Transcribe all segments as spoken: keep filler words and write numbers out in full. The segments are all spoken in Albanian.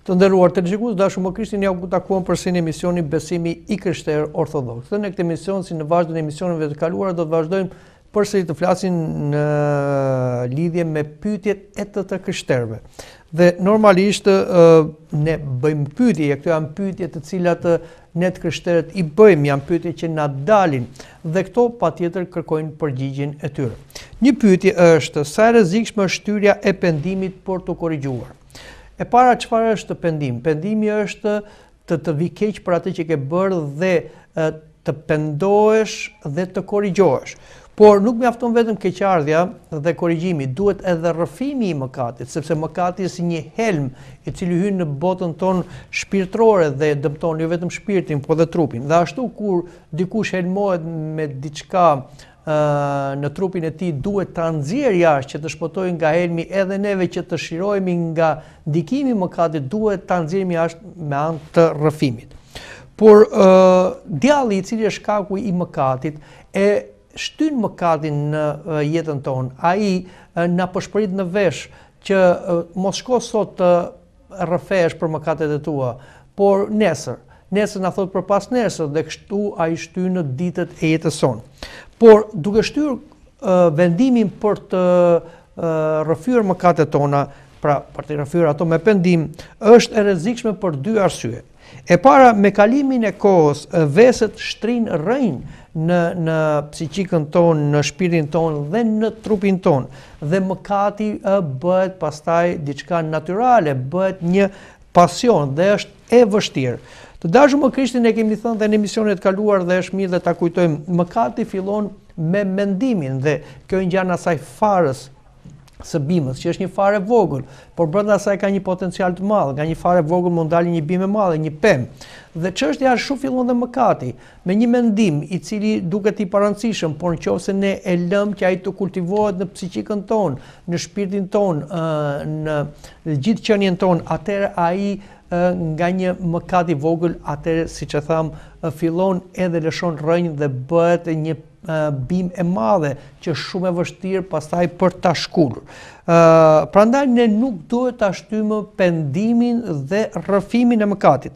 Të nderuar televizionistë, dashur më Krishtin, ja ku takuam përsëri në emisionin Besimi i Krishterë Ordhodoks. Dhe në këtë emision, si në vazhdim të emisioneve të kaluara, do të vazhdojmë përsëri të flasim në lidhje me pyetjet e të të krishterëve. Dhe normalisht ne bëjmë pyetje, këto janë pyetje të cilat ne të krishterët i bëjmë, janë pyetje që na dalin dhe këto patjetër kërkojnë përgjigjen e tyre. Një pyetje është: sa e rrezikshme është shtyrja e pendimit për të korrigjuar? E para, çfarë është pendim? Pendimi është të të vi keq për atë që ke bërë dhe të pendohesh dhe të korrigjohesh. Por nuk mjafton vetëm keqardhja dhe korrigjimi, duhet edhe rrëfimi i mëkatit, sepse mëkati është si një helm i cili hyn në botën tonë shpirtërore dhe dëmton jo vetëm shpirtin, por edhe trupin. Dhe ashtu kur dikush helmohet me diçka në trupin e tij, duhet ta nxjerrë jashtë që të shpëtojë nga helmi, edhe neve që të shirohemi nga ndikimi i mëkatit duhet ta nxjerrim jashtë me anë të rrëfimit. Por uh, djalli i cili është shkaku i mëkatit e shtyn mëkatin në uh, jetën tonë. Ai uh, na përshpërit në vesh që uh, mos shko sot të uh, rrëfesh për mëkatet e tua, por nesër. Nesër na thot për pas nesër dhe kështu ai shtyn në ditët e jetës sonë. Por duke shtyr uh, vendimin për të uh, rrëfyer mëkatet tona, pra për të rrëfyer ato me pendim, është e rrezikshme për dy arsye. E para, me kalimin e kohës, veset shtrin rrënjë në në psiqikën tonë, në shpirtin tonë dhe në trupin tonë. Dhe mëkati uh, bëhet pastaj diçka natyrale, bëhet një pasion dhe është e vështirë. Të dashur më Krishtin, e kemi thënë dhe në emisionet kaluar dhe është mirë dhe ta kujtojmë, mëkati fillon me mendimin dhe kjo është ngjan asaj farës së bimës, që është një farë vogël, por brenda asaj ka një potencial të madh, nga një farë vogël mund dalë një bimë e madhe, një pemë. Dhe çështja ashtu fillon dhe mëkati, me një mendim i cili duket i parancishëm, por nëse ne e lëm që ai të kultivohet në psiqikën tonë, në shpirtin tonë, në gjithë qenien tonë, atëherë ai nga një mëkat i vogël, atëherë siç e tham, fillon edhe lëshon rrënjë dhe bëhet një bimë e madhe që është shumë e vështirë pastaj për ta shkulur. Uh, prandaj ne nuk duhet ta shtymë pendimin dhe rrëfimin e mëkatit,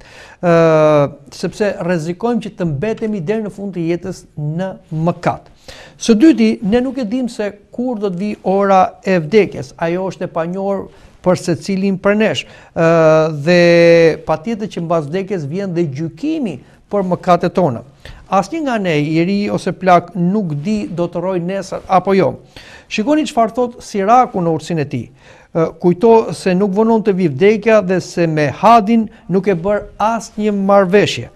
uh, sepse rrezikojmë që të mbetemi deri në fund të jetës në mëkat. Së dyti, ne nuk e dimë se kur do të vi ora e vdekjes. Ajo është e panjohur për secilin për nesh, uh, dhe patjetër që mbas vdekjes vjen dhe gjykimi për mëkatet tona. Asnjë nga ne, i ri ose plak, nuk di do të rrojë nesër apo jo. Shikoni çfarë thot Siraku në urtësinë e tij. Uh, kujto se nuk vonon të vi vdekja dhe se me Hadin nuk e bër asnjë marrëveshje.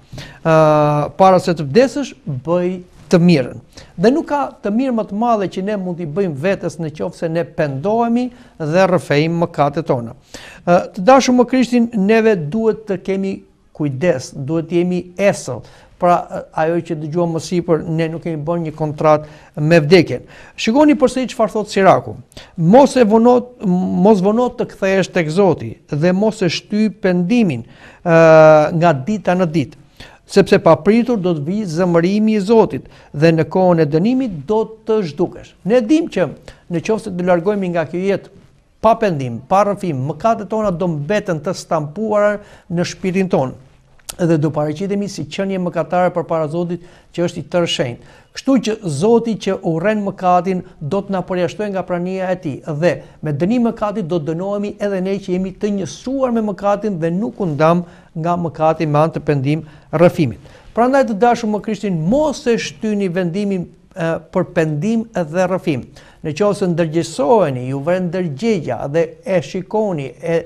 Uh, para se të vdesësh, bëj të mirën. Dhe nuk ka të mirë më të madhe që ne mund t'i bëjmë vetes në qoftë se ne pendohemi dhe rrëfejmë mëkatet tona. Uh, të dashur më Krishtin, neve duhet të kemi kujdes, duhet të jemi esëll. Pra ajo që dëgjuam më sipër, ne nuk kemi bërë një kontratë me vdekjen. Shikoni përsëri çfarë thot Siraku. Mos e vonot, mos vonot të kthehesh tek Zoti dhe mos e shty pendimin uh, nga dita në ditë. Sepse pa pritur do të vijë zemërimi i Zotit dhe në kohën e dënimit do të zhdukesh. Ne dimë që në qoftë se do largohemi nga kjo jetë pa pendim, pa rrëfim, mëkatet tona do mbeten të stampuara në shpirtin tonë. Dhe do paraqitemi si qenie mëkatare përpara Zotit që është i tërë shenjtë. Kështu që Zoti që urren mëkatin do të na përjashtojë nga prania e tij dhe me dënim mëkatit do të dënohemi edhe ne që jemi të njësuar me mëkatin dhe nuk u ndam nga mëkati me anë të pendim rrëfimit. Prandaj të dashur më Krishtin, mos e shtyni vendimin e, për pendim dhe rrëfim. Në qoftë se ndërgjegjësoheni, ju vren ndërgjegja dhe e shikoni e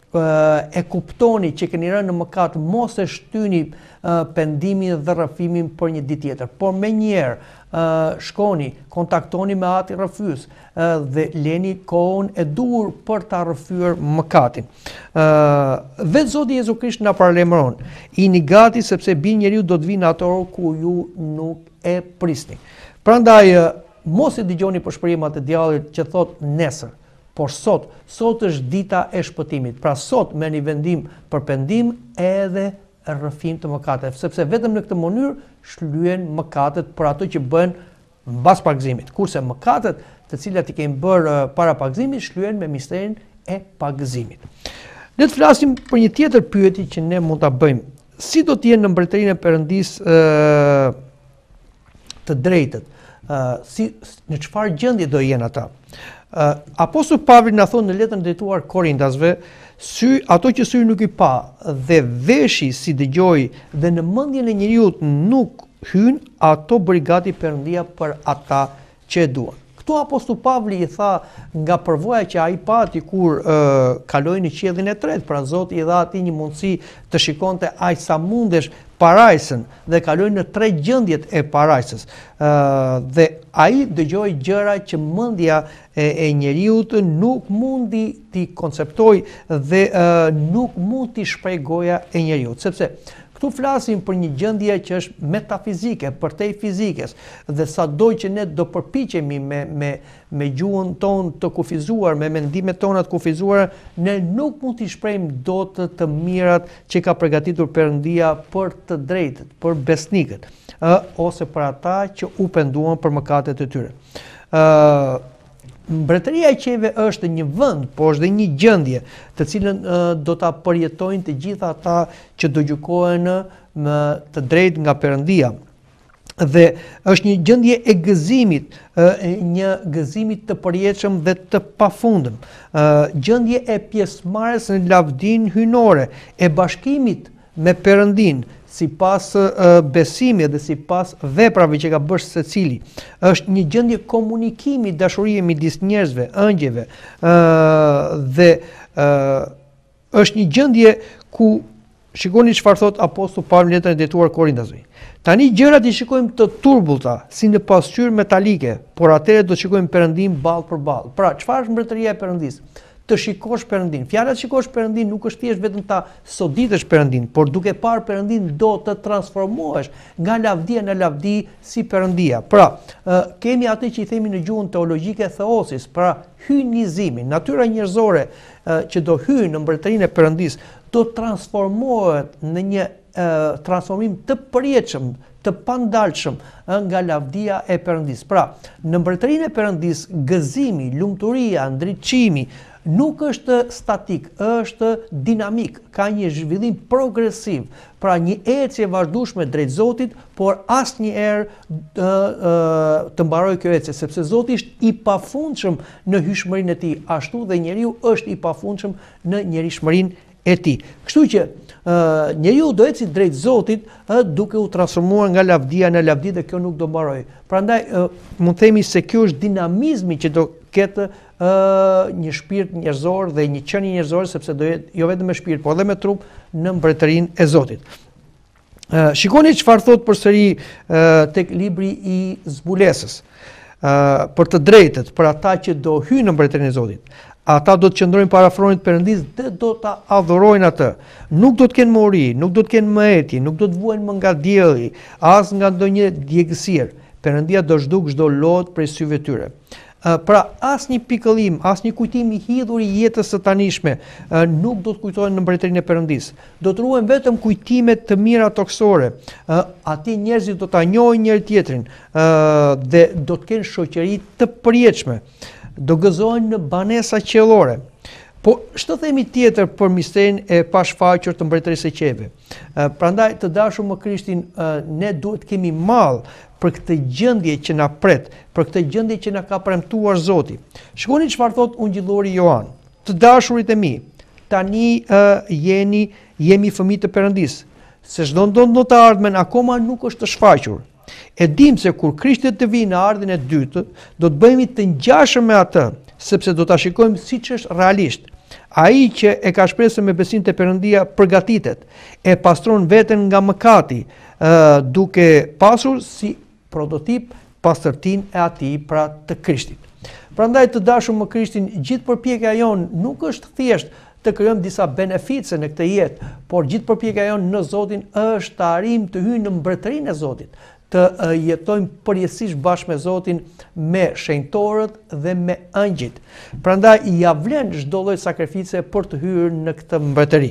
e kuptoni që keni rënë në mëkat, mos e shtyni uh, pendimin dhe rrëfimin për një ditë tjetër, por menjëherë uh, shkoni, kontaktoni me atë rrëfyes uh, dhe leni kohën e duhur për ta rrëfyer mëkatin. Uh, vetë Zoti Jezu Krisht na paralajmëron, jini gati sepse bi njeriu do të vinë atë orë ku ju nuk e prisni. Prandaj uh, mos e dëgjoni përshpërimat e djallit që thot nesër. Por sot, sot është dita e shpëtimit. Pra sot merrni vendim për pendim edhe rrëfim të mëkateve, sepse vetëm në këtë mënyrë shlyen mëkatet për ato që bëhen mbas pagëzimit. Kurse mëkatet të cilat i kemi bërë para pagëzimit shlyen me misterin e pagëzimit. Le të flasim për një tjetër pyetje që ne mund ta bëjmë. Si do të jenë në mbretërinë e Perëndisë ë të drejtët? Ë si në çfarë gjendje do jenë ata? Ë Apostulli Pavli na thonë në letrën e drejtuar Korintasve, sy ato që syri nuk i pa dhe veshi si dëgjoi dhe në mendjen e njeriu nuk hyn, ato bëri gati Perëndia për ata që e duan. Këtu Apostulli Pavli i tha nga përvoja që ai pati kur uh, kaloi në qiellin e tretë, pra Zoti i dha atij një mundësi të shikonte aq sa mundesh parajsën dhe kaloi në tre gjendjet e parajsës. Uh, dhe ai dëgjoi gjëra që mendja e, e njeriu nuk mundi t'i konceptoj dhe uh, nuk mund t'i shpreh goja e njeriu, sepse këtu flasim për një gjendje që është metafizike, përtej fizikes, dhe sado që ne do përpiqemi me, me, me gjuhën tonë të kufizuar, me mendimet tona të kufizuara, ne nuk mund t'i shprehim dot të, të mirat që ka përgatitur Perëndia për të drejtët, për besnikët, ë, ose për ata që u penduan për mëkatet e tyre. ë Mbretëria e qiejve është një vend, po është dhe një gjendje, të cilën uh, do ta përjetojnë të gjitha ata që do gjykohen më të drejtë nga Perëndia. Dhe është një gjendje e gëzimit, uh, një gëzimit të përjetshëm dhe të pafundëm. Uh, gjendje e pjesëmarrjes në lavdinë hyjnore, e bashkimit me Perëndin, sipas uh, besimit dhe sipas veprave që ka bërë secili. Është një gjendje komunikimi, dashurie midis njerëzve, ëngjëve, uh, dhe uh, është një gjendje ku shikoni çfarë thot Apostulli Pavli në letrën e drejtuar Korintasve. Tani gjërat i shikojmë të turbullta, si në pasqyrë metalike, por atëherë do të shikojmë Perëndin ballë për ballë. Pra, çfarë është mbretëria e Perëndisë? Të shikosh Perëndin. Fjala të shikosh Perëndin nuk është thjesht vetëm ta soditesh Perëndin, por duke parë Perëndin do të transformohesh nga lavdia në lavdi si Perëndia. Pra, kemi atë që i themi në gjuhën teologjike theosis, pra hyjnizimi. Natyra njerëzore që do hyjë në mbretërinë e Perëndisë do transformohet në një transformim të përjetshëm, të pandalshëm nga lavdia e Perëndisë. Pra, në mbretërinë e Perëndisë gëzimi, lumturia, ndriçimi nuk është statik, është dinamik, ka një zhvillim progresiv, pra një ecje vazhdueshme drejt Zotit, por asnjëherë të, të mbarojë kjo ecje, sepse Zoti është i pafundshëm në hyrshmërinë e tij, ashtu dhe njeriu është i pafundshëm në njerëzshmërinë e tij. Kështu që uh, njeriu do eci drejt Zotit uh, duke u transformuar nga lavdia në lavdi dhe kjo nuk do mbarojë. Prandaj uh, mund themi se kjo është dinamizmi që do ketë uh, një shpirt njerëzor dhe një qenie njerëzore, sepse do jetë jo vetëm me shpirt, por edhe me trup në mbretërinë e Zotit. Uh, shikoni çfarë thot përsëri uh, tek libri i zbulesës. Uh, për të drejtët, për ata që do hyjnë në mbretërinë e Zotit. Ata do të qëndrojnë para afronit Perëndis dhe do ta adhurojnë atë. Nuk do të kenë mori, nuk do të kenë mëeti, nuk do të vuajnë më nga dielli, as nga ndonjë djegësirë. Perëndia do zhduk çdo lot prej syve tyre. Pra, asnjë pikëllim, asnjë kujtim i hidhur i jetës së tanishme nuk do të kujtohen në mbretërinë e Perëndisë. Do të ruhen vetëm kujtime të mira toksore. Aty njerëzit do ta njohin njëri tjetrin dhe do të kenë shoqëri të përjetshme. Do gëzohen në banesa qiellore. Po ç'të themi tjetër për misterin e pashfaqur të mbretërisë së qiejve? Prandaj të dashur më Krishtin, ne duhet kemi mall për këtë gjendje që na pret, për këtë gjendje që na ka premtuar Zoti. Shikoni çfarë thot Ungjillori Joan. Të dashurit e mi, tani uh, jeni jemi fëmijë të Perëndisë. Se çdo ndonjë në të ardhmen akoma nuk është të shfaqur. E dim se kur Krishti të vijë në ardhin e dytë, do të bëhemi të ngjashëm me atë, sepse do ta shikojmë siç është realisht. Ai që e ka shpresën me besim te Perëndia përgatitet, e pastron veten nga mëkati, uh, duke pasur si prototip pastërtinë e atij, pra të Krishtit. Prandaj të dashur më Krishtin, gjithë përpjekja jon nuk është thjesht të krijojmë disa benefice në këtë jetë, por gjithë përpjekja jon në Zotin është të arrijmë të hyjmë në mbretërinë e Zotit, të uh, jetojmë përjetësisht bashkë me Zotin, me shenjtorët dhe me ëngjëjt. Prandaj ja vlen çdo lloj sakrifice për të hyrë në këtë mbretëri.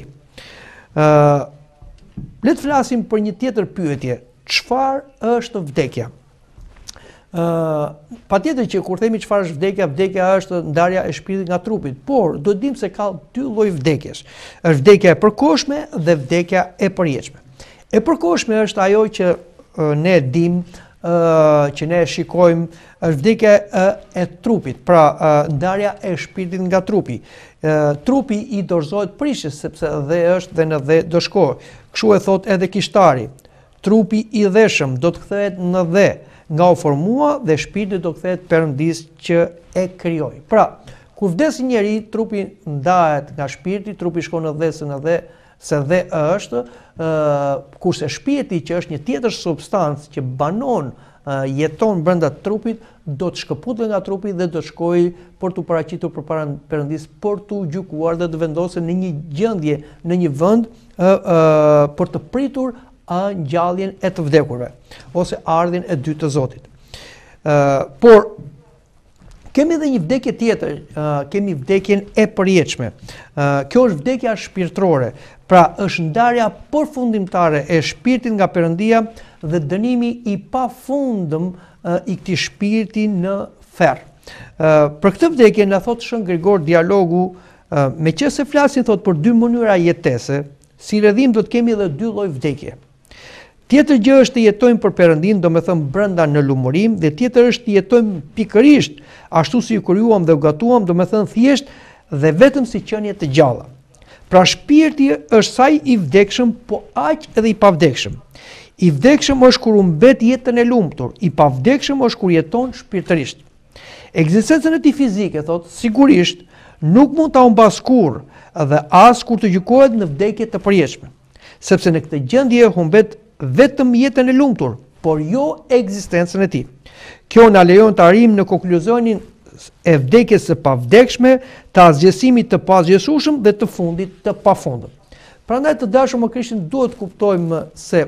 Ë uh, Le të flasim për një tjetër pyetje. Çfarë është vdekja? Uh, Patjetër që kur themi çfarë është vdekja, vdekja është ndarja e shpirtit nga trupi, por do të dimë se ka dy lloj vdekjesh. Është vdekja e përkohshme dhe vdekja e përjetshme. E përkohshme është ajo që uh, ne dim, uh, që ne shikojmë, është vdekja uh, e trupit, pra uh, ndarja e shpirtit nga trupi. Uh, trupi i dorëzohet prishjes sepse dhe është dhe në dhe do shkojë. Kështu e thot edhe kishtari. Trupi i dheshëm do të kthehet në dhe nga u formua dhe shpirti do kthehet Perëndis që e krijoi. Pra, kur vdes një njeri, trupi ndahet nga shpirti, trupi shkon në dhe se në dhe se dhe është, uh, kurse shpirti që është një tjetër substancë që banon, uh, jeton brenda trupit, do të shkëputet nga trupi dhe do të shkojë për të paraqitur përpara Perëndis, për të gjykuar dhe të vendosur në një gjendje, në një vend uh, uh, për të pritur a ngjalljen e të vdekurve ose ardhin e dytë të Zotit. Uh, por kemi edhe një vdekje tjetër, uh, kemi vdekjen e përjetshme. Uh, kjo është vdekja shpirtërore, pra është ndarja përfundimtare e shpirtit nga Perëndia dhe dënimi i pafundëm uh, i këtij shpirti në ferr. Uh, për këtë vdekje na thot Shën Grigor dialogu, uh, meqense flasin thot për dy mënyra jetese, si rrëdhim do të kemi edhe dy lloj vdekje. Tjetër gjë është të jetojmë për Perëndin, do me thëmë brenda në lumurim, dhe tjetër është të jetojmë pikërisht, ashtu si u krijuam dhe u gatuam, do me thënë thjesht dhe vetëm si qenie të gjalla. Pra shpirti është saj i vdekshëm, po aq edhe i pavdekshëm. I vdekshëm është kur humbet jetën e lumtur, i pavdekshëm është kur jeton shpirtërisht. Ekzistencën e tij fizike, thot, sigurisht nuk mund ta humbas kurrë dhe as kur të gjykohet në vdekje të përjetshme, sepse në këtë gjendje humbet vetëm jetën e lumtur, por jo ekzistencën e tij. Kjo na lejon të arrijmë në konkluzionin e vdekjes së pavdekshme, të asgjësimit të pasgjësueshëm dhe të fundit të pafundëm. Prandaj të dashur më Krishtin, duhet të kuptojmë se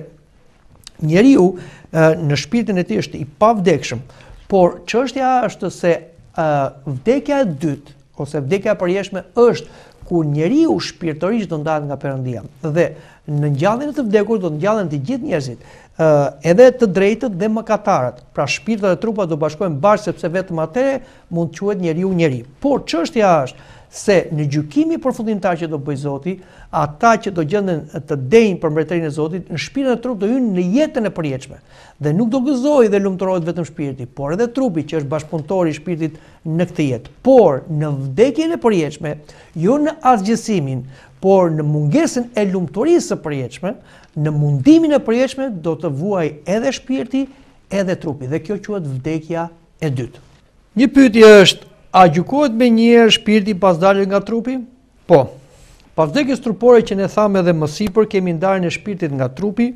njeriu në shpirtin e tij është i pavdekshëm, por çështja është se uh, vdekja e dytë ose vdekja e përjetshme është kur njeriu shpirtërisht do ndahet nga Perëndia dhe në ngjalljen e të vdekur do të ngjallen të gjithë njerëzit, uh, edhe të drejtët dhe mëkatarët. Pra shpirtat dhe trupat do bashkohen bashkë sepse vetëm atëherë mund të quhet njeriu njeri. Por çështja është se në gjykimin përfundimtar që do bëjë Zoti, ata që do gjenden të denjë për mbretërinë e Zotit, në shpirtin e trupit do hyjnë në jetën e përjetshme. Dhe nuk do gëzojë dhe lumturohet vetëm shpirti, por edhe trupi që është bashkëpunëtori i shpirtit në këtë jetë. Por në vdekjen e përjetshme, jo në asgjësimin, por në mungesën e lumturisë së përjetshme, në mundimin e përjetshme do të vuajë edhe shpirti, edhe trupi, dhe kjo quhet vdekja e dytë. Një pyetje është, a gjykohet me njerë shpirti pas daljes nga trupi? Po. Pas vdekjes trupore që ne thamë edhe më sipër, kemi ndarjen e shpirtit nga trupi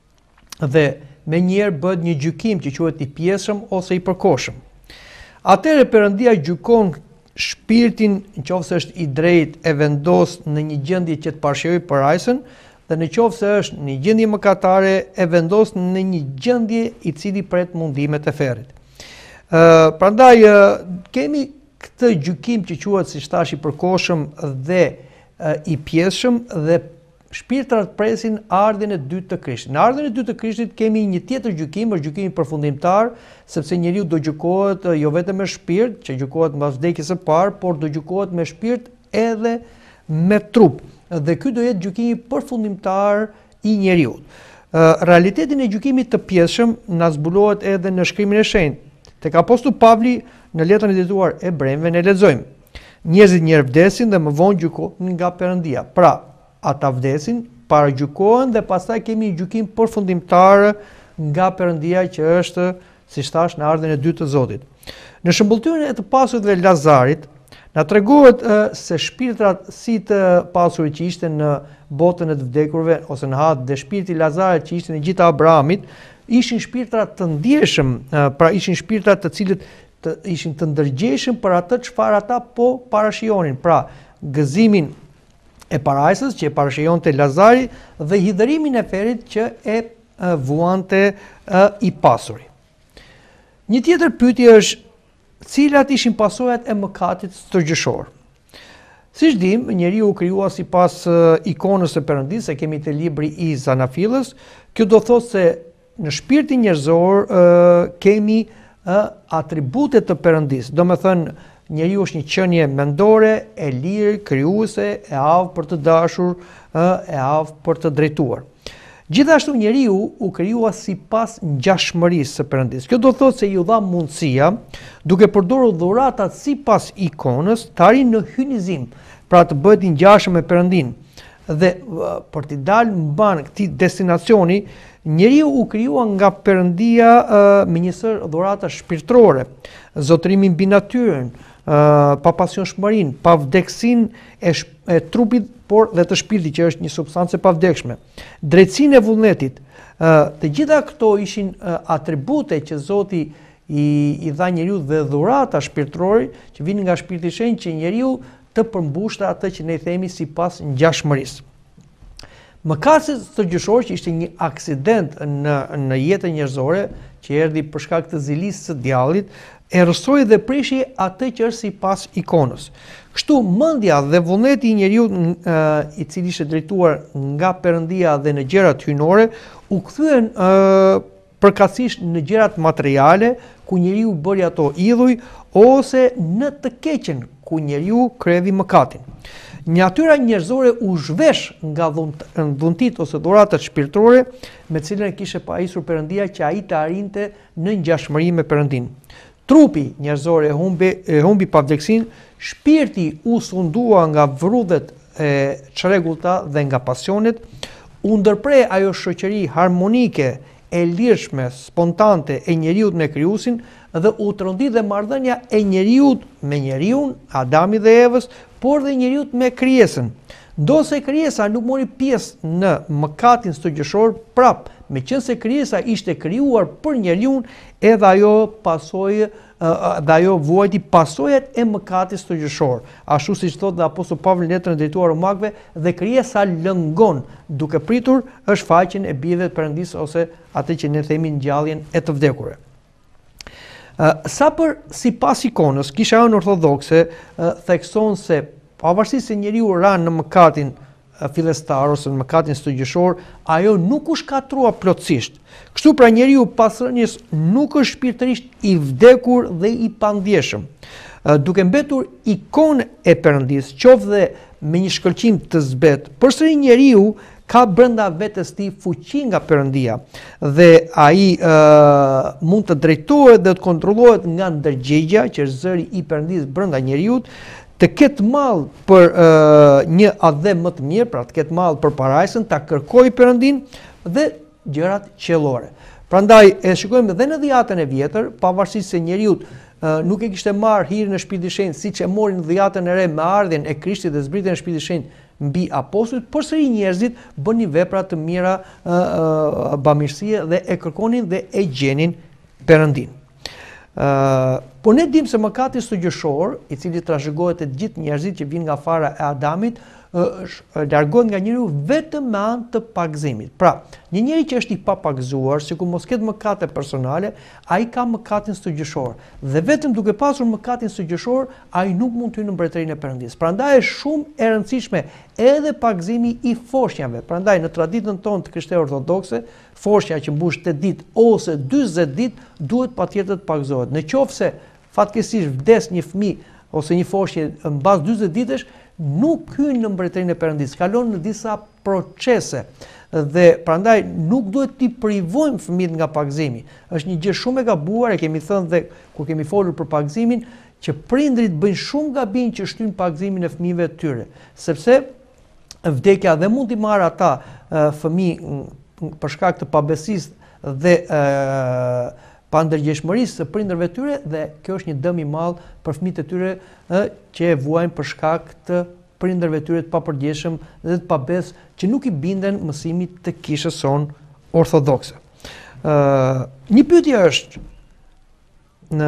dhe me njerë bëhet një gjykim që quhet i pjesëm ose i përkohshëm. Atëherë Perëndia gjykon shpirtin, nëse është i drejtë, e vendos në një gjendje që të parashikojë parajsën, dhe nëse është në një gjendje mëkatare, e vendos në një gjendje i cili pret mundimet e ferrit. Uh, prandaj uh, kemi këtë gjykim që quhet, si thash, i përkohshëm dhe uh, i pjesshëm, dhe shpirtrat presin ardhjen e dytë të Krishtit. Në ardhjen e dytë të Krishtit kemi një tjetër gjykim, është gjykimi përfundimtar, sepse njeriu do gjykohet jo vetëm me shpirt, që gjykohet mbas vdekjes së parë, por do gjykohet me shpirt edhe me trup. Dhe ky do jetë gjykimi përfundimtar i njeriu. Uh, realitetin e gjykimit të pjesshëm na zbulohet edhe në Shkrimin e Shenjtë. Tek apostulli Pavli në letrën e dedikuar Hebrejve ne lexojmë: njerëzit njerë vdesin dhe më vonë gjykohen nga Perëndia. Pra, ata vdesin, paragjykohen dhe pastaj kemi një gjykim përfundimtar nga Perëndia që është, si thash, në ardhjen e dytë të Zotit. Në shëmbulltyrën e të pasurit dhe Lazarit na tregohet uh, se shpirtrat si të pasurit që ishte në botën e të vdekurve ose në Had dhe shpirti i Lazarit që ishte në gjita Abrahamit, ishin shpirtrat të ndjeshëm, pra ishin shpirtrat të cilët të, ishin të ndërgjegjshëm për atë çfarë ata po parashijonin, pra gëzimin e parajsës që e parashijonte Lazari dhe hidhërimin e ferrit që e uh, vuante uh, i pasuri. Një tjetër pyetje është, cilat ishin pasojat e mëkatit stërgjëshor? Siç dim, njeriu u krijua sipas uh, ikonës së Perëndisë, e kemi te libri i Zanafillës. Kjo do thotë se në shpirtin njerëzor uh, kemi atributet të Perëndisë. Do me thënë, njeriu është një qenie mendore, e lirë, krijuese, e avë për të dashur, e avë për të drejtuar. Gjithashtu njeriu u krijua sipas ngjashmërisë së Perëndisë. Kjo do të thotë se ju dha mundësia, duke përdorur dhuratat sipas ikonës, të arrijë në hynizim, pra të bëhet i ngjashëm me Perëndin. Dhe për të dalë mban këtij destinacioni, njeriu u krijua nga Perëndia me një sër dhurata shpirtërore, zotërimin mbi natyrën, pa pasionshmërinë, pa vdeksinë e, e trupit, por dhe të shpirtit që është një substancë e pavdekshme. Drejtsinë e vullnetit. Të gjitha këto ishin atribute që Zoti i, i dha njeriu dhe dhurata shpirtërore që vinin nga Shpirti i Shenjtë që njeriu të përmbushte atë që ne i themi sipas ngjashmërisë. Mëkati sërgjëshor, që ishte një aksident në, në jetën njerëzore, që erdhi për shkak të zilisë së djallit, e rrësoi dhe prishi atë që është sipas ikonës. Kështu mendja dhe vullneti i njeriu i cili ishte drejtuar nga Perëndia dhe në gjërat hyjnore, u kthyen përkatësisht në gjërat materiale, ku njeriu bëri ato idhuj, ose në të keqen, ku njeriu kryevi mëkatin. Natyra njerëzore u zhvesh nga dhuntit ose dhuratat shpirtërore me të cilën e kishte pajisur Perëndia që ai të arrinte në ngjashmëri me Perëndin. Trupi njerëzor e humbi, e humbi pavdeksin, shpirti u sundua nga vrudhet e çrregullta dhe nga pasionet, u ndërprej ajo shoqëri harmonike, e lirshme, spontante e njeriut me krijuesin dhe u trondit dhe marrëdhënia e njeriut me njeriun, Adami dhe Evës, por dhe njeriut me krijesën. Ndose krijesa nuk mori pjesë në mëkatin stojgjëshor, prap, meqense krijesa ishte krijuar për njeriun, edhe ajo pasojë dhe ajo vuajti pasojat e mëkatit stojgjëshor. Ashtu siç thotë dhe apostulli Pavli në letrën e drejtuar Romakëve, dhe krijesa lëngon, duke pritur është faqen e bijve të Perëndisë ose atë që ne themi ngjalljen e të vdekurve. Sa për sipas ikonës, Kisha jonë ortodokse thekson se pavarësisht se njeriu ra në mëkatin fillestar ose në mëkatin stojgjëshor, ajo nuk u shkatrua plotësisht. Kështu pra njeriu pas rënies nuk është shpirtërisht i vdekur dhe i pandjeshëm. Duke mbetur ikonë e Perëndisë, qoftë dhe me një shkëlqim të zbet, përsëri njeriu ka brenda vetes tij fuqi nga Perëndia dhe ai uh, mund të drejtohet dhe të kontrollohet nga ndërgjegja që është zëri i Perëndisë brenda njeriut, të ketë mall për uh, një adhem më të mirë, pra të ketë mall për parajsën, ta kërkojë Perëndin dhe gjërat qiellore. Prandaj e shikojmë edhe në dhjetën e vjetër, pavarësisht se njeriu uh, nuk e kishte marrë hirën e Shpirtit të Shenjtë siç e morin në dhjetën e re me ardhjen e Krishtit dhe zbritjen e Shpirtit të Shenjtë mbi apostujt, përsëri njerëzit bënin vepra të mira uh, uh, bamirësie dhe e kërkonin dhe e gjenin Perëndin. Uh, po ne dim se mëkati stojgjëshor, i cili trashëgohet te gjithë njerëzit që vinë nga fara e Adamit, uh, largohet nga njeriu vetëm me anë të pagëzimit. Pra, një njeri që është i papagëzuar, sikur mos ketë mëkate personale, ai ka mëkatin stojgjëshor. Dhe vetëm duke pasur mëkatin stojgjëshor, ai nuk mund të hyjë në mbretërinë e Perëndisë. Prandaj është shumë e rëndësishme edhe pagëzimi i foshnjave. Prandaj në traditën tonë të Krishterë Ordhodokse, foshnja që mbush tetë ditë ose dyzet ditë duhet patjetër të pagëzohet. Në qoftë se fatkeqësisht vdes një fëmijë ose një foshnjë mbas dyzet ditësh, nuk hyn në mbretërinë e Perëndisë, kalon në disa procese dhe prandaj nuk duhet t'i privojmë fëmijët nga pagëzimi. Është një gjë shumë e gabuar, e kemi thënë dhe kur kemi folur për pagëzimin, që prindrit bëjnë shumë gabim që shtyn pagëzimin e fëmijëve të tyre, sepse vdekja dhe mund t'i marrë ata fëmijë për shkak të pabesisë dhe e, pa ndërgjegjshmërisë së prindërve të tyre, dhe kjo është një dëm i madh për fëmijët e tyre e, që e vuajnë për shkak të prindërve të tyre të papërgjeshëm dhe të pabes që nuk i binden mësimit të kishës sonë orthodokse. E, një pyetje është, në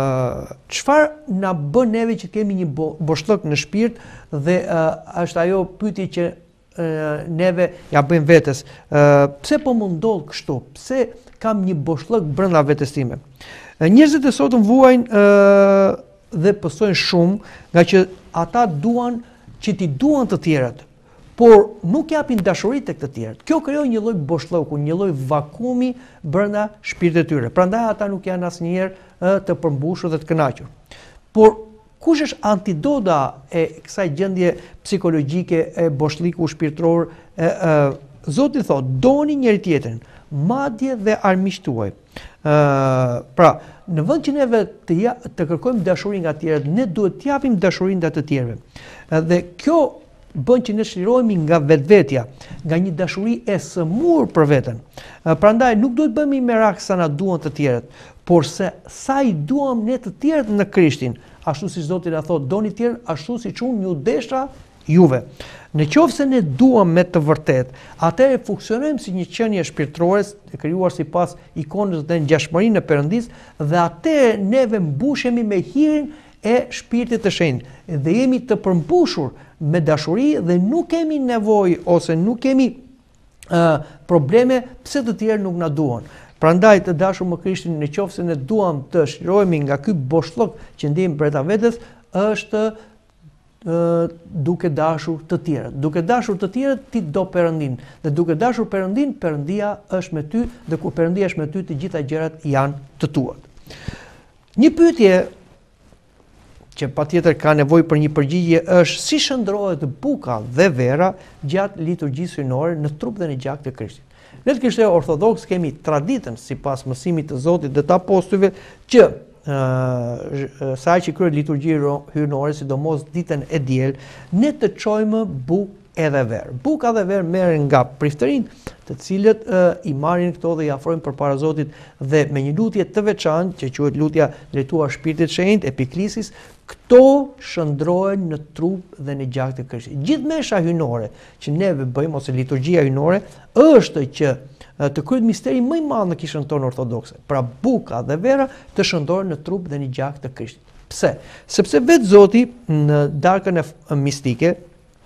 çfarë na bën neve që kemi një bo, boshllëk në shpirt dhe e, është ajo pyetje që neve ja bëjmë vetes. Pse po më ndodh kështu? Pse kam një boshllëk brenda vetes time? Njerëzit e sotëm vuajnë dhe pësojnë shumë nga që ata duan që t'i duan të tjerët, por nuk japin dashuri tek të tjerët. Kjo krijon një lloj boshllëku, një lloj vakumi brenda shpirtit të tyre. Prandaj ata nuk janë asnjëherë të përmbushur dhe të kënaqur. Por kush është antidota e kësaj gjendje psikologjike e boshllëku shpirtëror? Zoti thotë, doni njëri tjetrin, madje dhe armiqtë tuaj. Pra, në vend që neve të, ja, të kërkojmë dashuri nga të tjerët, ne duhet të japim dashuri nga të tjerëve. Dhe kjo bën që ne shlirohemi nga vetvetja, nga një dashuri e sëmurë për veten. Prandaj nuk duhet bëhemi merak sa na duan të tjerët, por se sa i duam ne të tjerët në Krishtin, ashtu si Zoti na thotë, doni të tjerë ashtu siç unë ju desha juve. Në qoftë se ne duam me të vërtet, atëherë funksionojmë si një qenie shpirtërore e krijuar sipas ikonës dhe ngjashmërinë e Perëndis, dhe atëherë neve mbushemi me hirin e Shpirtit të Shenjtë dhe jemi të përmbushur me dashuri dhe nuk kemi nevojë ose nuk kemi uh, probleme pse të tjerë nuk na duan. Prandaj të dashur me Krishtin, në qoftë se ne duam të shlirohemi nga ky boshllok që ndjejmë brenda vetes, është uh, duke dashur të tjerët. Duke dashur të tjerët ti do Perëndin, dhe duke dashur Perëndin, Perëndia është me ty, dhe kur Perëndia është me ty, të gjitha gjërat janë të tuat. Një pyetje që patjetër ka nevojë për një përgjigje është si shndrohet buka dhe vera gjatë liturgjisë hyjnore në trup dhe në gjak të Krishtit. Ne të Krishterë Orthodoks kemi traditën sipas mësimit të Zotit dhe të apostujve që uh, sa që kryhet liturgjia hyjnore, sidomos ditën e diel, ne të çojmë bukë edhe verë. Buka dhe verë merren nga priftërinë, të cilët uh, i marrin këto dhe i afrojnë përpara Zotit, dhe me një lutje të veçantë që quhet lutja drejtuar Shpirtit të Shenjtë, epiklisis, këto shndrohen në trup dhe në gjak të Krishtit. Gjithë mesha hyjnore që neve bëjmë ose liturgjia hyjnore është që uh, të kryhet misteri më i madh në kishën tonë ortodokse. Pra buka dhe vera të shndrohen në trup dhe në gjak të Krishtit. Pse? Sepse vetë Zoti në darkën e mistike,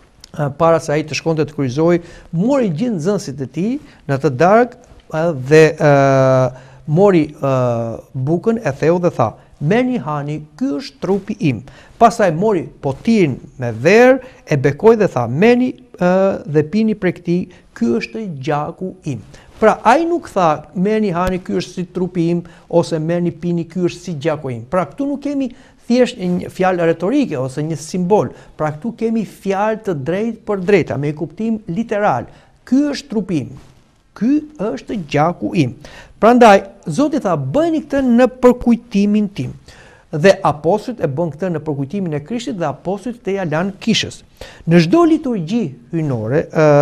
para se ai të shkonte të kryqëzoj, mori gjithë nxënësit e tij në të darkë dhe uh, mori uh, bukën, e theu dhe tha: "Merrni hani, ky është trupi im." Pastaj mori potirin me verë, e bekoi dhe tha: "Merrni uh, dhe pini prej këtij, ky është gjaku im." Pra ai nuk tha: "Merrni hani, ky është si trupi im", ose "Merrni pini, ky është si gjaku im". Pra këtu nuk kemi thjesht një fjalë retorike ose një simbol. Pra këtu kemi fjalë të drejtë për drejta, me kuptim literal. Ky është trupi im, ky është gjaku im. Prandaj Zoti tha: "Bëni këtë në përkujtimin tim." Dhe apostujt e bën këtë në përkujtimin e Krishtit, dhe apostujt te ja lanë kishës. Në çdo liturgji hyjnore,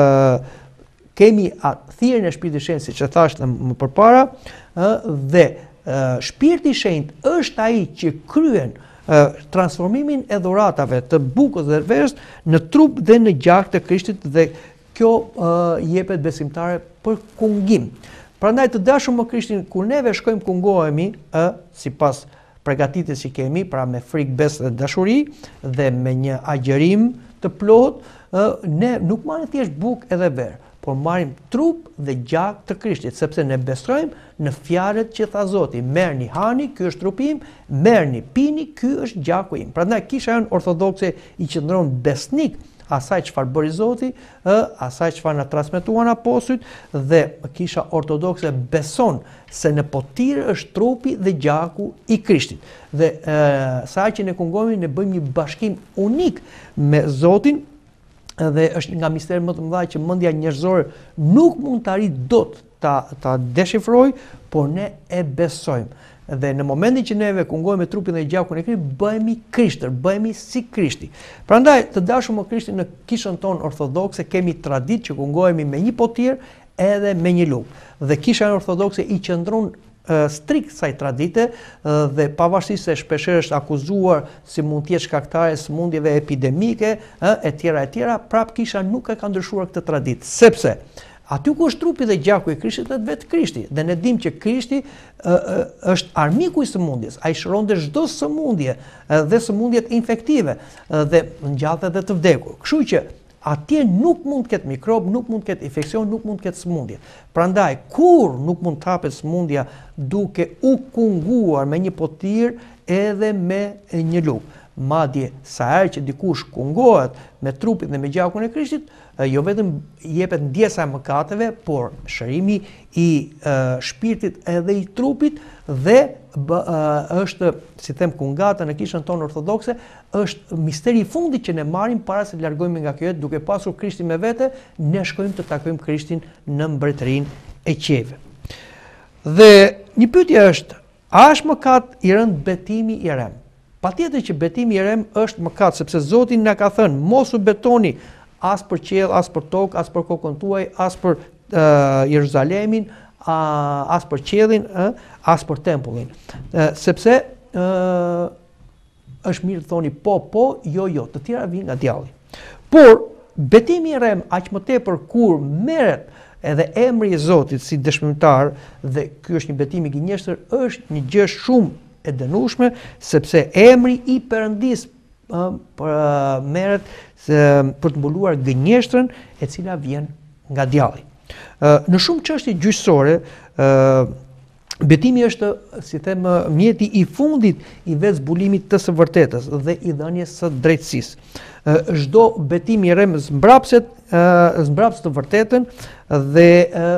ë kemi thirrjen e Shpirtit të Shenjtë, siç e thash më përpara, ë dhe ë Shpirti i Shenjtë është ai që kryen transformimin e dhuratave të bukës dhe verës në trup dhe në gjak të Krishtit, dhe kjo uh, jepet besimtare për kungim. Prandaj të dashur me Krishtin, kur neve shkojmë kungohemi, uh, sipas përgatitjes që kemi, pra me frikë, besë dhe dashuri dhe me një agjerim të plot, uh, ne nuk marrim thjesht bukë edhe verë, por marrim trup dhe gjak të Krishtit, sepse ne besojmë në fjalët që tha Zoti: "Merrni hani, ky është trupi im, merrni pini, ky është gjaku im." Prandaj kisha jonë ortodokse i qëndron besnik asaj çfarë bëri Zoti, ë asaj çfarë na transmetuan apostujt, dhe kisha ortodokse beson se në potir është trupi dhe gjaku i Krishtit. Dhe ë sa që ne kungohemi, ne bëjmë një bashkim unik me Zotin, dhe është nga mister më të mëdha që mendja njerëzore nuk mund të arrijë dot ta ta deshifrojë, por ne e besojmë. Dhe në momentin që neve kungohemi me trupin dhe gjakun e Krishtit, bëhemi Krishtër, bëhemi si Krishti. Prandaj, të dashur me Krishtin, në kishën tonë ortodokse kemi traditë që kungohemi me një potir edhe me një lugë. Dhe kisha ortodokse i qëndron strikt kësaj tradite, dhe pavarësisht se shpeshherë është akuzuar si mund të jetë shkaktare sëmundjeve epidemike e tjera e tjera, prap kisha nuk e ka ndryshuar këtë traditë, sepse aty ku është trupi dhe gjaku i Krishtit është vetë Krishti, dhe ne dimë që Krishti është armiku i sëmundjes, ai shëronte çdo sëmundje dhe sëmundjet infektive dhe ngjallë edhe të vdekur. Kështu që atje nuk mund të ketë mikrob, nuk mund të ketë infekcion, nuk mund të ketë sëmundje. Prandaj, kur nuk mund të hapet sëmundja duke u kunguar me një potir edhe me një lugë. Madje sa herë që dikush kungohet me trupin dhe me gjakun e Krishtit, jo vetëm jepet ndjesa e mëkateve, por shërimi i uh, shpirtit edhe i trupit dhe bë, uh, është, si them kungata në kishën tonë ortodokse, është misteri i fundit që ne marrim para se të largohemi nga kjo jetë, duke pasur Krishtin me vete, ne shkojmë të takojmë Krishtin në mbretërinë e qiejve. Dhe një pyetje është, a është mëkat i rënd betimi i rem? Patjetër që betimi i rem është mëkat, sepse Zoti na ka thënë, mos u betoni as për qiell, as për tokë, as për kokën tuaj, as për uh, Jeruzalemin, uh, as për qiellin, uh, as për tempullin. Uh, sepse uh, është mirë të thoni po, po, jo, jo, të tjera vijnë nga djalli. Por betimi i rem aq më tepër kur merret edhe emri i Zotit si dëshmimtar, dhe ky është një betim i gënjeshtër, është një gjë shumë e dënueshme, sepse emri i Perëndis uh, për, uh, merret uh, për të mbuluar gënjeshtrën e cila vjen nga djalli. Uh, në shumë çështje gjyqësore, uh, betimi është, si them, mjeti i fundit i vetë zbulimit të së vërtetës dhe i dhënies së drejtësisë. Çdo betim i rem zmbrapset, zmbraps të vërtetën dhe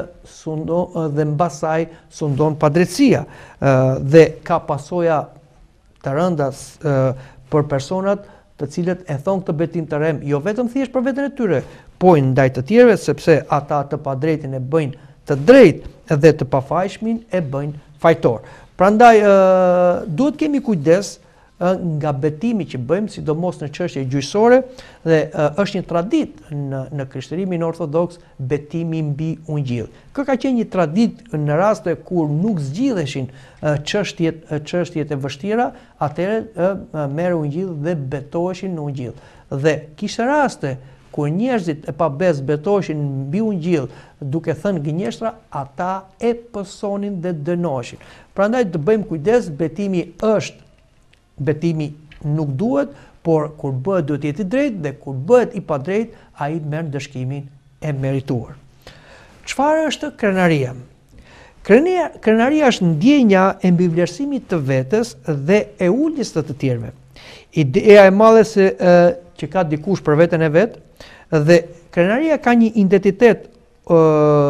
sundon dhe mbas saj sundon padrejtësia dhe ka pasoja të rënda për personat të cilët e thon këtë betim të rem, jo vetëm thjesht për veten e tyre, po ndaj të tjerëve, sepse ata të padrejtin e bëjnë të drejtë dhe të pafajshmin e bëjnë fajtor. Prandaj duhet kemi kujdes nga betimi që bëjmë, sidomos në çështje gjyqësore, dhe uh, është një traditë në, në krishterimin ortodoks betimi mbi ungjill. Kjo ka qenë një traditë në raste kur nuk zgjidheshin uh, çështjet uh, çështjet e vështira, atëherë uh, merre ungjill dhe betoheshin në ungjill. Dhe kishte raste kur njerëzit e pabes betoheshin mbi ungjill duke thënë gënjeshtra, ata e pësonin dhe dënoheshin. Prandaj të bëjmë kujdes, betimi është betimi nuk duhet, por kur bëhet duhet jetë i drejtë dhe kur bëhet i padrejtë, ai merr dëshkimin e merituar. Çfarë është krenaria? Krenaria, krenaria është ndjenja e mbivlerësimit të vetes dhe e uljes të të tjerëve. Ideja e madhe se e, që ka dikush për veten e vet, dhe krenaria ka një identitet e,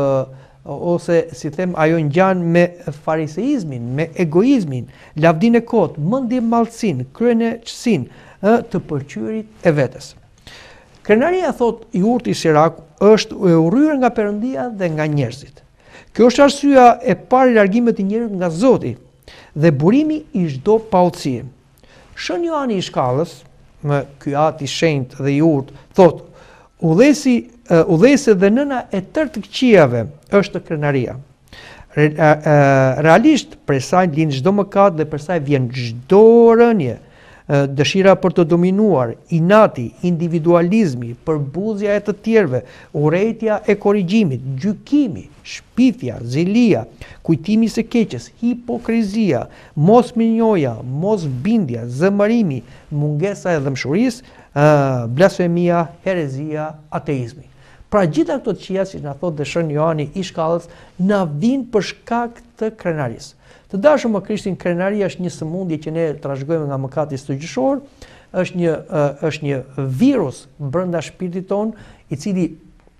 ose, si them, ajo ngjan me fariseizmin, me egoizmin, lavdinë e kot, mendje mallësinë, kryenëqësinë të pëlqyerit e vetes. Krenaria, thot i urti Siraku, është e urryer nga Perëndia dhe nga njerëzit. Kjo është arsyeja e parë e largimit të njerëzit nga Zoti dhe burimi i çdo pautësie. Shën Johani i Shkallës, me ky atë i shenjtë dhe i urtë, thot, udhëhesi uh, udhëhesi dhe nëna e tërë të këqijave është krenaria. Re, uh, uh, realisht prej saj lind çdo mëkat dhe prej saj vjen çdo rënje, uh, dëshira për të dominuar, inati, individualizmi, përbuzja e të tjerëve, urrejtja e korrigjimit, gjykimi, shpifja, zilia, kujtimi së keqes, hipokrizia, mosminjoja, mosbindja, zëmërimi, mungesa e dëmshurisë, Uh, blasfemia, herezia, ateizmi. Pra gjitha këto të qija, si na thot dhe Shën Johani i Shkallës, na vinë për shkak të krenarisë. Të dashur më Krishtin, krenaria është një sëmundje që ne trashëgojmë nga mëkati shtëgjëshor, është një uh, është një virus brenda shpirtit ton, i cili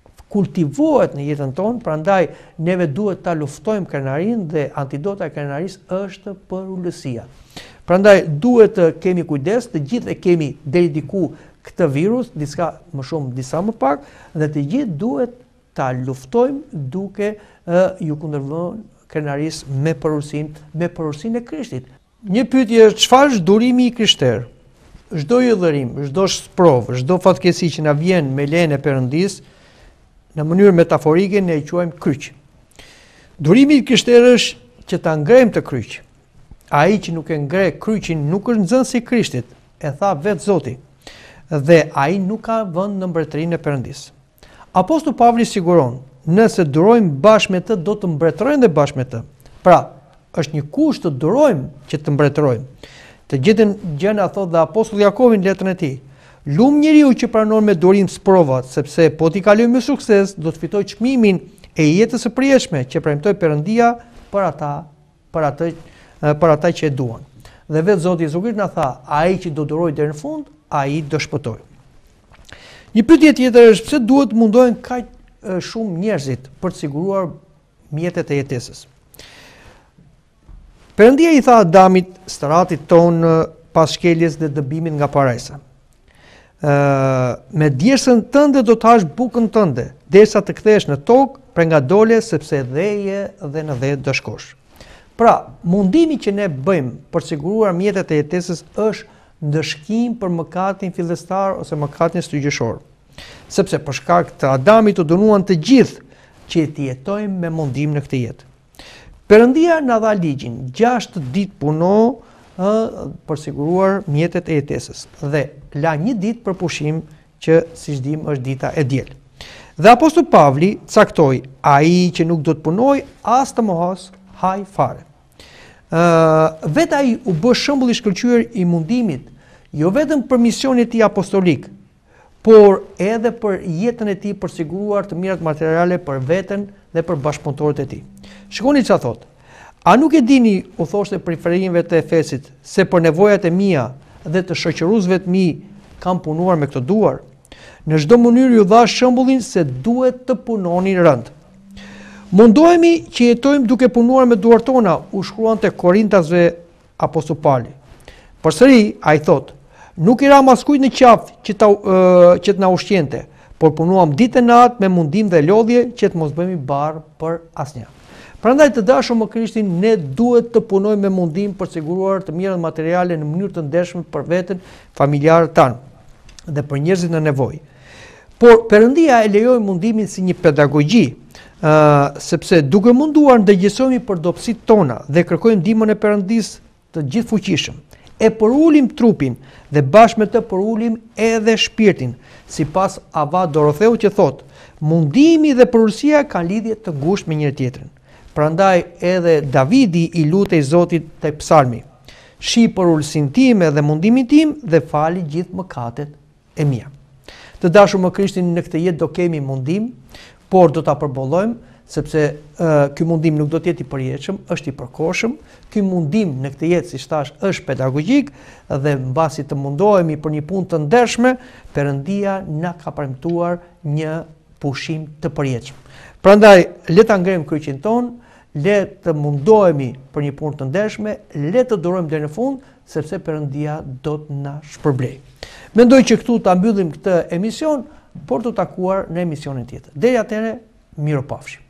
kultivohet në jetën tonë, prandaj neve duhet ta luftojmë krenarinë dhe antidota e krenarisë është përulësia. Prandaj duhet të kemi kujdes, të gjithë e kemi deri diku këtë virus, diçka më shumë, disa më pak, dhe të gjithë duhet ta luftojmë duke uh, ju kundërvënë krenarisë me përursinë, me përursinë e Krishtit. Një pyetje, çfarë është durimi i krishterë? Çdo hidhërim, çdo sprovë, çdo fatkeqësi që na vjen me lejen e Perëndis, në mënyrë metaforike ne e quajmë kryq. Durimi i krishterë është që ta ngrejmë të kryq. Ai që nuk e ngre kryqin nuk është nxënësi i Krishtit, e tha vetë Zoti, dhe ai nuk ka vend në mbretërinë e Perëndis. Apostulli Pavli siguron, nëse durojmë bashkë me të, do të mbretërojmë dhe bashkë me të. Pra, është një kusht të durojmë që të mbretërojmë. Të gjithën gjëna thot dhe apostulli Jakovi në letrën e tij. Lum njeriu që pranon me durim sprovat, sepse po t'i kalojë me sukses, do të fitojë çmimin e jetës së përjetshme që premtoi Perëndia për ata, për atë për ata që e duan. Dhe vetë Zoti Jezu Krisht na tha, ai që do durojë deri në fund, ai do shpëtojë. Një pyetje tjetër është pse duhet mundohen kaq shumë njerëzit për të siguruar mjetet e jetesës. Perëndia i tha Adamit, staratit ton, pas shkeljes dhe dëbimit nga parajsa. Uh, me djersën tënde do të hash bukën tënde, derisa të kthesh në tokë, për nga dole, sepse dheje dhe në dhe do shkosh. Pra, mundimi që ne bëjmë për siguruar mjetet e jetesës është ndëshkim për mëkatin fillestar ose mëkatin shtygjëshor. Sepse për shkak të Adamit u dënuan të gjithë që të jetojmë me mundim në këtë jetë. Perëndia na dha ligjin, gjashtë ditë puno për siguruar mjetet e jetesës dhe la një ditë për pushim që siç dim është dita e diel. Dhe Apostulli Pavli caktoi, ai që nuk do të punoj as të mohos, haj fare. Uh, vet ai u bë shembull i shkëlqyer i mundimit, jo vetëm për misionin e tij apostolik, por edhe për jetën e tij për siguruar të mirat materiale për veten dhe për bashkëpunëtorët e tij. Shikoni çfarë thotë. A nuk e dini, u thoshte preferinjve të Efesit, se për nevojat e mia dhe të shoqëruesve të mi kam punuar me këto duar? Në çdo mënyrë ju dha shembullin se duhet të punoni rënd. Mundohemi që jetojmë duke punuar me duart tona, u shkruan te Korintasve Apostulli Pavli. Përsëri ai thotë, nuk i ram askujt në qafë që ta uh, që të na ushqente, por punuam ditë e natë me mundim dhe lodhje që të mos bëhemi barë për asnjë. Prandaj të dashur me Krishtin, ne duhet të punojmë me mundim për siguruar të mirat materiale në mënyrë të ndershme për veten, familjarët tanë dhe për njerëzit në nevojë. Por Perëndia e lejoi mundimin si një pedagogji, uh, sepse duke munduar ndërgjegjësohemi për dobësitë tona dhe kërkojmë ndihmën e Perëndisë të gjithfuqishëm. E përulim trupin dhe bashkë me të përulim edhe shpirtin, sipas Ava Dorotheu që thotë, mundimi dhe përulësia kanë lidhje të ngushtë me njëri tjetrin. Prandaj edhe Davidi i lutej Zotit te psalmi, shi përulësinë time dhe mundimin tim dhe fali gjithë mëkatet e mia. Të dashur me Krishtin, në këtë jetë do kemi mundim, por do ta përbollojmë, sepse uh, ky mundim nuk do të jetë i përjetshëm, është i përkohshëm. Ky mundim në këtë jetë, siç thash, është pedagogjik dhe mbasi të mundohemi për një punë të ndershme, Perëndia na ka premtuar një pushim të përjetshëm. Prandaj le ta ngrem kryqin ton, le të mundohemi për një punë të ndershme, le të durojmë deri në fund, sepse Perëndia do të na shpërblej. Mendoj që këtu ta mbyllim këtë emision, por të takuar në emisionin tjetër. Deri atëherë, miropafshim.